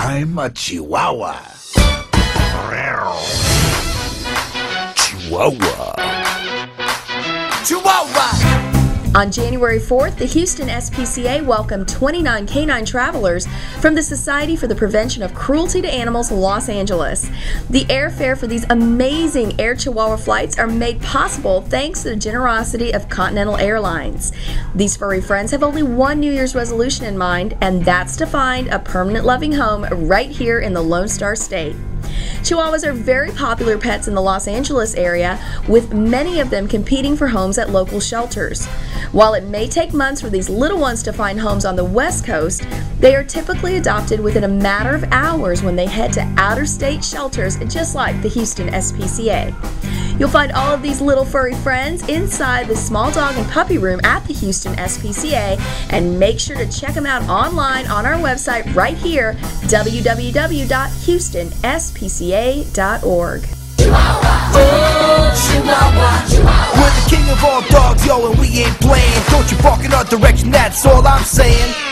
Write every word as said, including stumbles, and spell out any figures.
I'm a Chihuahua. Chihuahua. Chihuahua. On January fourth, the Houston S P C A welcomed twenty-nine canine travelers from the Society for the Prevention of Cruelty to Animals, Los Angeles. The airfare for these amazing Air Chihuahua flights are made possible thanks to the generosity of Continental Airlines. These furry friends have only one New Year's resolution in mind, and that's to find a permanent loving home right here in the Lone Star State. Chihuahuas are very popular pets in the Los Angeles area, with many of them competing for homes at local shelters. While it may take months for these little ones to find homes on the West Coast, they are typically adopted within a matter of hours when they head to out-of-state shelters, just like the Houston S P C A. You'll find all of these little furry friends inside the small dog and puppy room at the Houston S P C A, and make sure to check them out online on our website right here, w w w dot houston s p c a dot org. Chihuahua. Oh, Chihuahua. Chihuahua. We're the king of all dogs, yo, and we ain't playing. Don't you bark in our direction, that's all I'm saying.